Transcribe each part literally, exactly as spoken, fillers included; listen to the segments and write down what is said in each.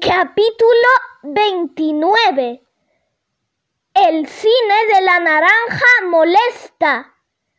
Capítulo veintinueve. El cine de la naranja molesta.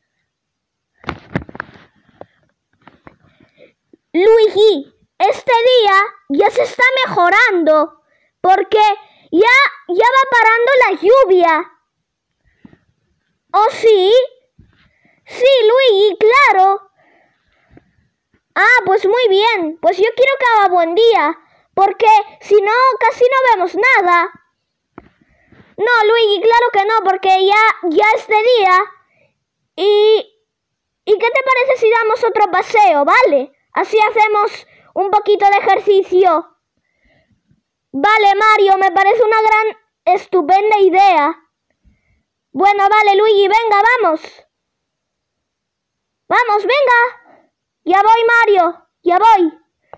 Luigi, este día ya se está mejorando porque ya, ya va parando la lluvia. ¿Oh, sí? Sí, Luigi, claro. Ah, pues muy bien. Pues yo quiero que haga buen día, porque si no, casi no vemos nada. No, Luigi, claro que no, porque ya, ya es de día. Y, ¿Y qué te parece si damos otro paseo, vale? Así hacemos un poquito de ejercicio. Vale, Mario, me parece una gran, estupenda idea. Bueno, vale, Luigi, venga, vamos. Vamos, venga. Ya voy, Mario, ya voy.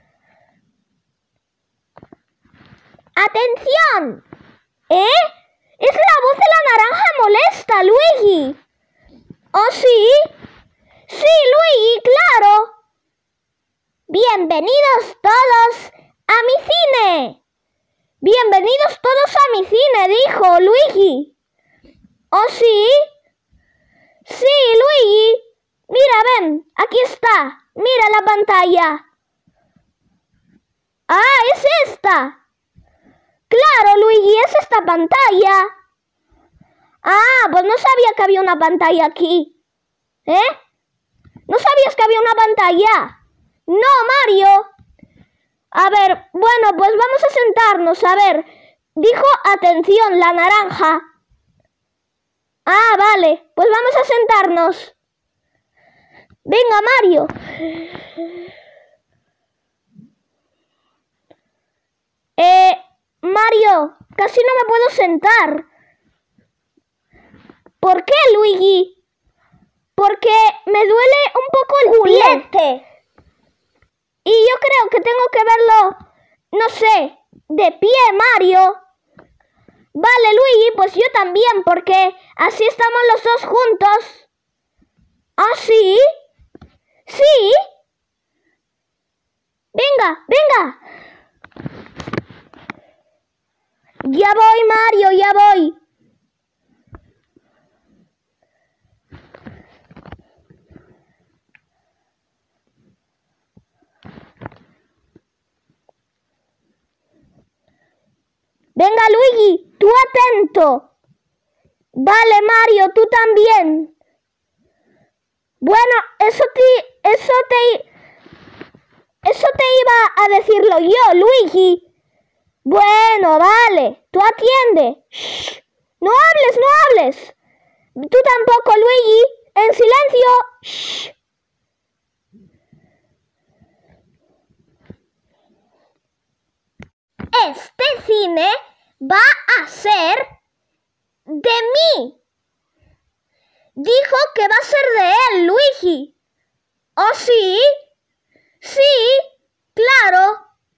¡Atención! ¿Eh? ¡Es la voz de la naranja molesta, Luigi! ¿Oh, sí? ¡Sí, Luigi, claro! ¡Bienvenidos todos a mi cine! ¡Bienvenidos todos a mi cine!, dijo Luigi. ¿Oh, sí? ¡Sí, Luigi! Mira, ven, aquí está. Mira la pantalla. ¡Ah, es esta! ¡Claro, Luigi, es esta pantalla! Ah, pues no sabía que había una pantalla aquí. ¿Eh? ¿No sabías que había una pantalla? No, Mario. A ver, bueno, pues vamos a sentarnos. A ver, dijo atención la naranja. Ah, vale, pues vamos a sentarnos. Venga, Mario. Eh... Mario, casi no me puedo sentar. ¿Por qué, Luigi? Porque me duele un poco el culete. Y yo creo que tengo que verlo, no sé, de pie, Mario. Vale, Luigi, pues yo también, porque así estamos los dos juntos. ¿Ah, sí? ¿Sí? Venga, venga. Ya voy, Mario, ya voy. Venga, Luigi, tú atento. Vale, Mario, tú también. Bueno, eso te, eso te, eso te iba a decirlo yo, Luigi. Bueno, vale, tú atiende. Shh, no hables, no hables. Tú tampoco, Luigi. En silencio. Shh. Este cine va a ser de mí. Dijo que va a ser de él, Luigi. ¿Oh, sí? Sí, claro.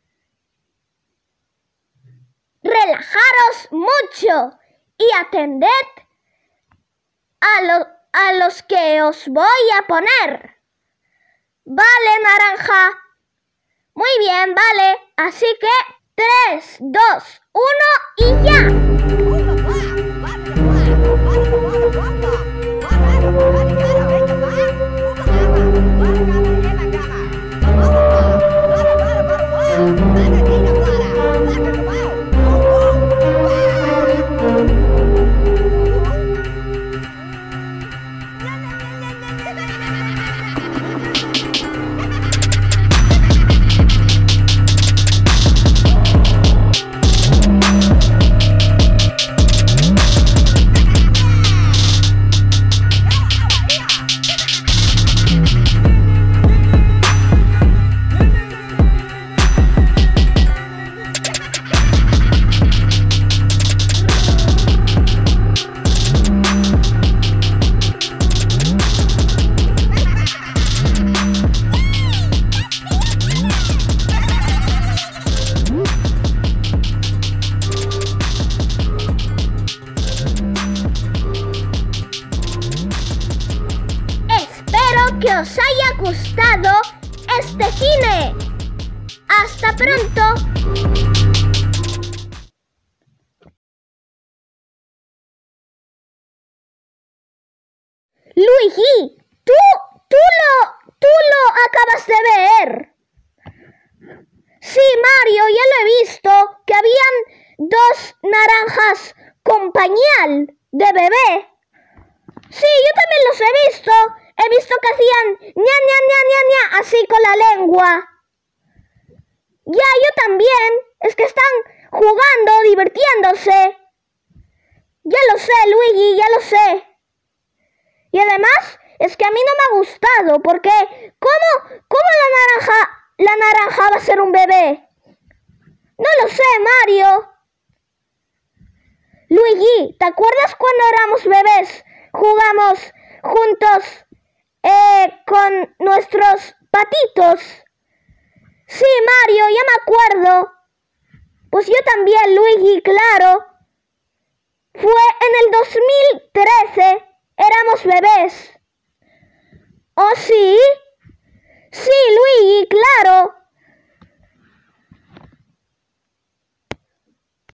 Relajaros mucho y atended a, lo, a los que os voy a poner. Vale, naranja. Muy bien, vale. Así que tres, dos, uno y ya. Luigi, tú, tú lo, tú lo acabas de ver. Sí, Mario, ya lo he visto, que habían dos naranjas con pañal de bebé. Sí, yo también los he visto. He visto que hacían ña, ña, ña, ña, ña, así con la lengua. Ya, yo también. Es que están jugando, divirtiéndose. Ya lo sé, Luigi, ya lo sé. Y además, es que a mí no me ha gustado, porque ¿cómo, cómo la naranja, la naranja va a ser un bebé? No lo sé, Mario. Luigi, ¿te acuerdas cuando éramos bebés? Jugamos juntos eh, con nuestros patitos. Sí, Mario, ya me acuerdo. Pues yo también, Luigi, claro. Fue en el dos mil trece. Éramos bebés. ¿Oh, sí? Sí, Luigi, claro.